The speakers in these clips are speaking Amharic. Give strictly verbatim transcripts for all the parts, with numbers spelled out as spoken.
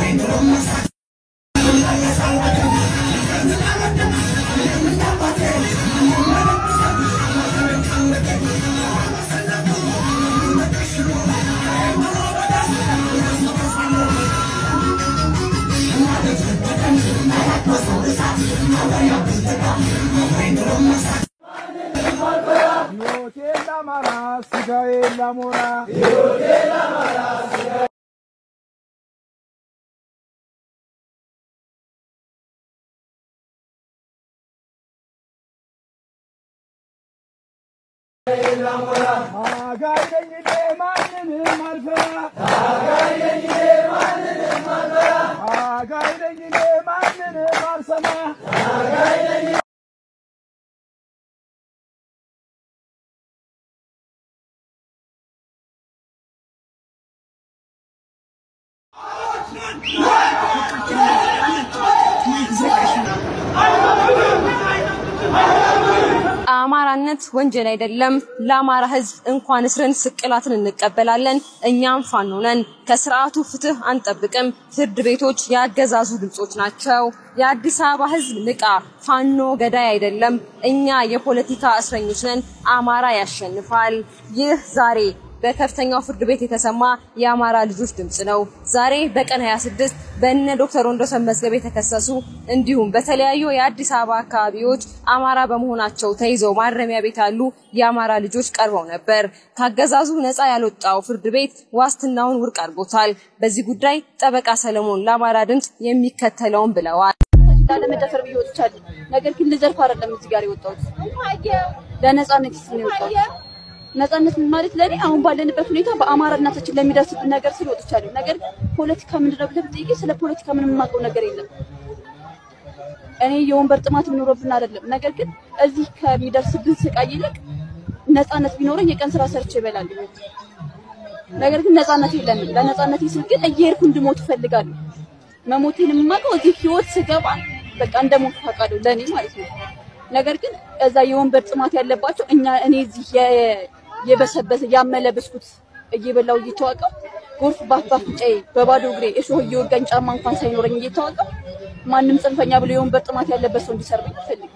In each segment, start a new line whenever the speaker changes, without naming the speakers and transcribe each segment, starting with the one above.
አማራነት ወንጀል አይደለም ለአማራ ህዝብ እንኳን እስርን ስቅላትን እንቀበላለን እኛም ፋኖ ነን ከስርዓቱ ፍትህ አንጠብቅም ፍርድ ቤቶች ያገዛዙ ድምጾች ናቸው የአዲስ አበባ ህዝብ ንቃ ፋኖ ገዳይ አይደለም እኛ የፖለቲካ እስረኞች ነን አማራ ያሸንፋል ይህ ዛሬ በከፍተኛው ፍርድ ቤት የተሰማ የአማራ ልጆች ድምጽ ነው ዛሬ በቀን ሃያ ስድስት በእነ ዶክተር ወንዶሰን መዝገብ የተከሰሱ እንዲሁም በተለያዩ የአዲስ አበባ አካባቢዎች አማራ በመሆናቸው ተይዘው ማረሚያ ቤት ያሉ የአማራ ልጆች ቀርበው ነበር ካገዛዙ ነፃ ያልወጣው ፍርድ ቤት ዋስትናውን ውድቅ አድርጎታል በዚህ ጉዳይ ጠበቃ ሰለሞን ለአማራ ድምጽ የሚከተለውን ብለዋል
ለመደፈር ቢወጣቻል ነገር ግን ለዘርፍ አይደለም እዚህ ጋር ይወጣው ለነፃነት ሲወጣው ነፃነት ማለት ለኔ አሁን ባለንበት ሁኔታ በአማራነታችን ለሚደርስብን ነገር ስለወጥቻለሁ ነገር ፖለቲካ ምንድነው ብለህ ብትጠይቂ ስለ ፖለቲካ ምንም ማቀው ነገር የለም እኔ የወንበር ጥማት ኖሮብን አይደለም ነገር ግን እዚህ ከሚደርስብን ስቃይ ይልቅ ነፃነት ቢኖረኝ የቀን ስራ ሰርቼ እበላለሁ ነገር ግን ነፃነት የለንም ለነፃነት ሲል ግን እየሄድኩ እንድሞት ፈልጋለሁ መሞቴንም ማቀው እዚህ ህይወት ስገባ በቃ እንደሞት ፈቃደው ለኔ ማለት ነው ነገር ግን እዛ የወንበር ጥማት ያለባቸው እኛ እኔ እዚህ የበሰበሰ ያመለ ብስኩት እየበላው እየተዋቀው ጎርፍ ባፋፍጫዬ በባዶ እግሬ እሾህ እየወጋኝ ጫማ እንኳን ሳይኖረኝ እየተዋቀው ማንንም ጽንፈኛ ብሎ የወንበር ጥማት ያለበት ሰው እንዲሰርበኝ ፈልግ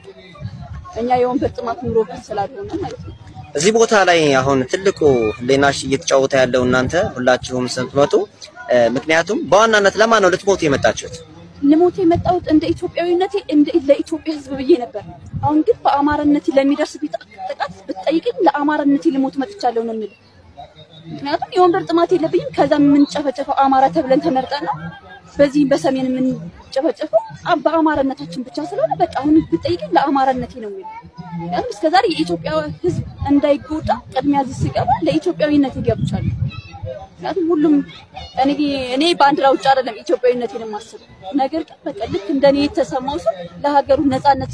እኛ የወንበር ጥማት ኑሮብን ስላልሆነ ማለት ነው
እዚህ ቦታ ላይ አሁን ትልቁ ሌናሽ እየተጫወተ ያለው እናንተ ሁላችሁም ስትመጡ ምክንያቱም በዋናነት ለማን ነው ልትሞቱ የመጣችሁት
ልሞት የመጣሁት እንደ ኢትዮጵያዊነቴ እንደ ለኢትዮጵያ ህዝብ ብዬ ነበር አሁን ግን በአማራነቴ ለሚደርስብኝ ጥቃት ብትጠይቅኝ ለአማራነቴ ልሞት መጥቻለሁ ነው የምልህ ምክንያቱም የወንበር ጥማት የለብኝም ከዛ ምን ጨፈጨፈው አማራ ተብለን ተመርጠን ነው በዚህ በሰሜን ምን ጨፈጨፈው በአማራነታችን ብቻ ስለሆነ በቃ አሁን ብትጠይቅኝ ለአማራነቴ ነው የምልህ ያም እስከዛሬ የኢትዮጵያ ህዝብ እንዳይጎዳ ቅድሚያ ዝስገባ ለኢትዮጵያዊነቴ ገብቻለሁ ያቱም ሁሉም እኔ እኔ ባንዲራ ውጭ አይደለም ኢትዮጵያዊነቴን ማስብ ነገር ግን በቃ ልክ እንደኔ የተሰማው ሰው ለሀገሩ ነፃነት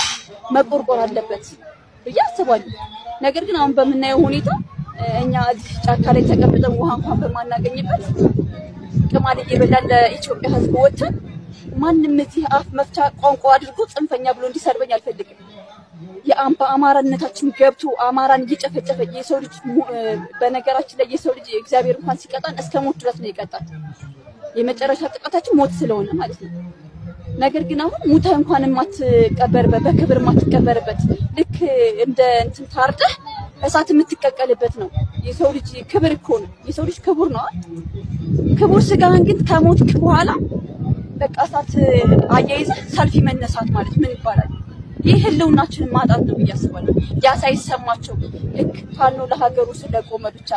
መቆርቆር አለበት በያስባለሁ ነገር ግን አሁን በመናየው ሁኔታ እኛ ጫካ ላይ ተቀምጠን ውሃ እንኳን በማናገኝበት ቅማል እየበላን ለኢትዮጵያ ህዝብ ወጥተን ማንንም እዚህ አፍ መፍቻ ቋንቋ አድርጎ ጽንፈኛ ብሎ እንዲሰርበኝ አልፈልግም የአምባ አማራነታችን ገብቶ አማራን እየጨፈጨፈ የሰው ልጅ በነገራችን ላይ የሰው ልጅ እግዚአብሔር እንኳን ሲቀጣን እስከ ሞት ድረስ ነው ይቀጣል የመጨረሻ ጥቃታችን ሞት ስለሆነ ማለት ነው ነገር ግን አሁን ሙተ እንኳን ማትቀበርበት በክብር ማትቀበርበት ልክ እንደ እንትን ታርደህ እሳት የምትቀቀልበት ነው የሰው ልጅ ክብር እኮ ነው የሰው ልጅ ክቡር ነው ክቡር ስጋን ግን ከሞትክ በኋላ በቃ እሳት አያይዘ ሰልፍ መነሳት ማለት ምን ይባላል ይህ ህልውናችንን ማጣት ነው ያስባለሁ ያ ሳይሰማቸው ልክ ፋኖ ለሀገሩ ስለቆመ ብቻ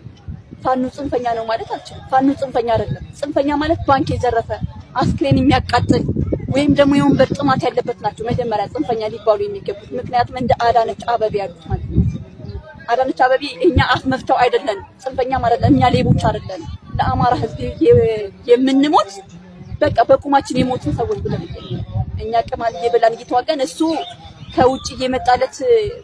ፋኖ ጽንፈኛ ነው ማለት አልችልም ፋኖ ጽንፈኛ አይደለም ጽንፈኛ ማለት ባንክ የዘረፈ አስክሬን የሚያቃጥል ወይም ደግሞ የወንበር ጥማት ያለበት ናቸው መጀመሪያ ጽንፈኛ ሊባሉ የሚገቡት ምክንያቱም እንደ አዳነች አበቤ ያሉት ማለት ነው አዳነች አበቤ እኛ አፍ መፍተው አይደለም ጽንፈኛ ማለት እኛ ሌቦች አይደለም ለአማራ ህዝብ የምንሞት በቃ በቁማችን የሞትን ሰዎች ብለን እኛ ቅማል እየበላን እየተዋጋን እሱ ከውጭ እየመጣለት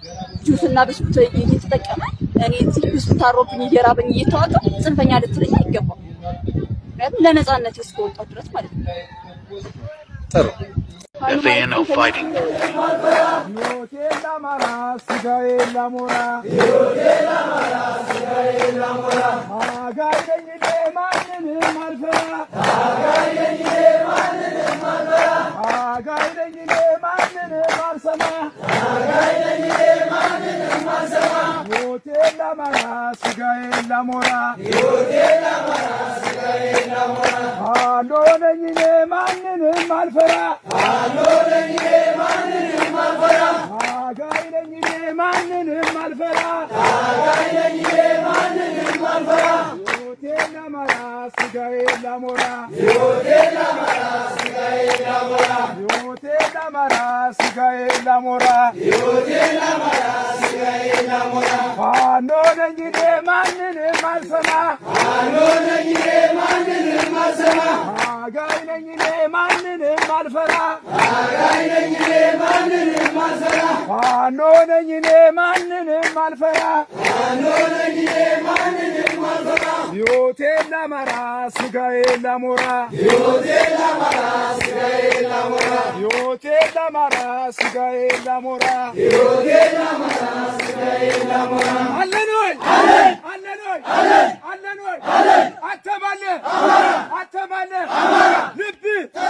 ጁስና ብስኩት እየተጠቀመ እኔ እዚህ ብስኩት አሮብኝ እየራበኝ እየተዋጋው ጽንፈኛ ልትለኝ አይገባም ምክንያቱም ለነፃነት እስከወጣው ድረስ ማለት ነው
ጥሩ If they ain't no fighting.
ማንንም አልፈራ አጋይነኝ ማንንም አልፈራ አጋይነኝ ማንንም አልሰማ አጋይነኝ ማንንም አልሰማ ሞቴን ለአማራ ስጋዬን ለሞራ ሞቴን ለአማራ ስጋዬን ለሞራ አሎነኝ ማንንም አልፈራ አሎነኝ ማንንም አልፈራ አጋይነኝ ማንንም አልፈራ አጋይነኝ ማንንም አልፈራ ሞቴን ለአማራ ስጋዬን ለሞራ ሞቴን ለአማራ ስጋዬን ለሞራ ሞቴን ለአማራ ስጋዬን ለሞራ ሞቴን ለአማራ ስጋዬን ለሞራ ፋኖ ነኝ ማንንም አልሰማ ፋኖ ነኝ ማንንም አልሰማ አጋይ ነኝ ማንንም አልፈራ አጋይ ነኝ ማንንም አልፈራ ፋኖ ነኝ ማንንም አልፈራ ፋኖ ነኝ ማንንም አልፈራ ሞቴን ለአማራ ስጋዬን ለሞራ ሞቴን ለአማራ ስጋዬን ለሞራ ሞቴን ለአማራ ስጋዬን ለሞራ ሞቴን ለአማራ ስጋዬን ለሞራ አለን ወይ አለን አለን ወይ አለን አለን ወይ አለን አተማለ አማራ አተማለ አማራ ልብ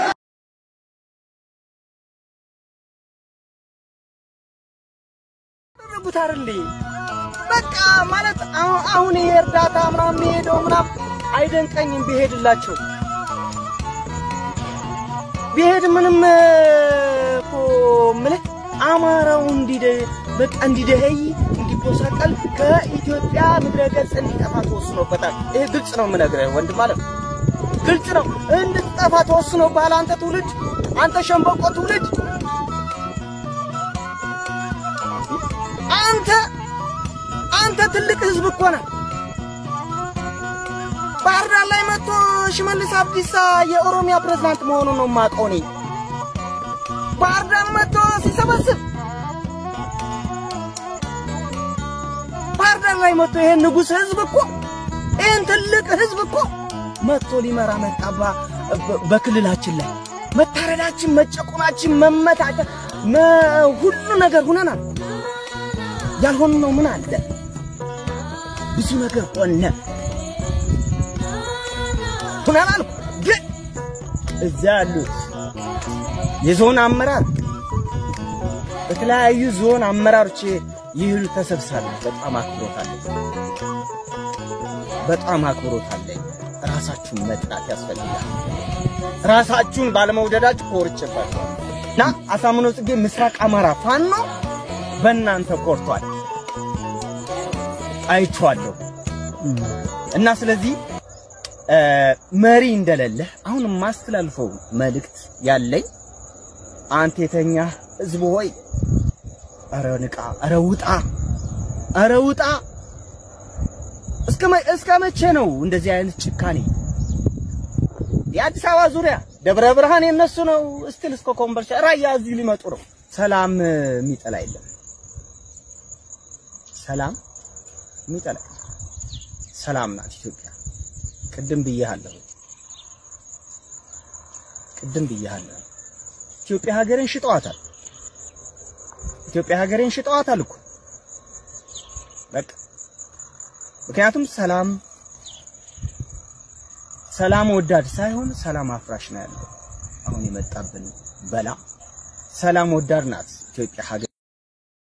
ረቡታርልኝ በቃ ማለት አሁን የእርዳታ ምናምን ሄደው ምናምን አይደንቀኝም ቢሄድላቸው ቢሄድ ምንም እኮ ማለት አማራው እንዲደ በቃ እንዲደህይ እንዲቆሳቀል ከኢትዮጵያ ምድረ ገጽ እንዲጠፋ ተወስኖበታል። ይሄ ግልጽ ነው የምነግርህ ወንድ ማለት ግልጽ ነው እንድትጠፋ ተወስኖብሃል። አንተ ትውልድ አንተ ሸምበቆ ትውልድ አንተ አንተ ትልቅ ህዝብ እኮ ነህ። ባህር ዳር ላይ መጥቶ ሽመልስ አብዲሳ የኦሮሚያ ፕሬዝዳንት መሆኑን ነው የማውቀው እኔ። ባህር ዳር መጥቶ ሲሰበስብ ባህር ዳር ላይ መጥቶ ይሄን ንጉስ ህዝብ እኮ ይሄን ትልቅ ህዝብ እኮ መጥቶ ሊመራ መጣባ። በክልላችን ላይ መታረዳችን፣ መጨቆናችን፣ መመታታ ሁሉ ነገር ሆነናል። ያልሆነ ነው ምን አለ? ብዙ ነገር ሆነ ሆነናል። ግን እዛ ያሉት የዞን አመራር በተለያዩ ዞን አመራሮች ይህሉ ተሰብስበው በጣም አክብሮታል በጣም አክብሮታል። ራሳችሁን መጥራት ያስፈልጋል። ራሳችሁን ባለመውደዳችሁ ኮርጭባችሁ እና አሳምነው ጽጌ ምስራቅ አማራ ፋኖ በእናንተ ኮርቷል አይቷለሁ። እና ስለዚህ መሪ እንደሌለ አሁን ማስተላልፈው መልእክት ያለኝ አንተ የተኛ ህዝብ ሆይ አረ ንቃ፣ አረ ውጣ፣ አረ ውጣ። እስከ እስከ መቼ ነው እንደዚህ አይነት ጭካኔ? የአዲስ አበባ ዙሪያ ደብረ ብርሃን የነሱ ነው። እስቲል እስከ ኮምቦልቻ ራያ እዚህ ሊመጡ ነው። ሰላም የሚጠላ የለም። ሰላም የሚጠላ ሰላም ናት ኢትዮጵያ። ቅድም ብያለሁ ቅድም ብያለሁ ኢትዮጵያ ሀገርን ሽጠዋታል። ኢትዮጵያ ሀገርን ሽጠዋታል እኮ በቃ። ምክንያቱም ሰላም ሰላም ወዳድ ሳይሆን ሰላም አፍራሽ ነው ያለው አሁን የመጣብን በላ። ሰላም ወዳድ ናት ኢትዮጵያ ሀገር።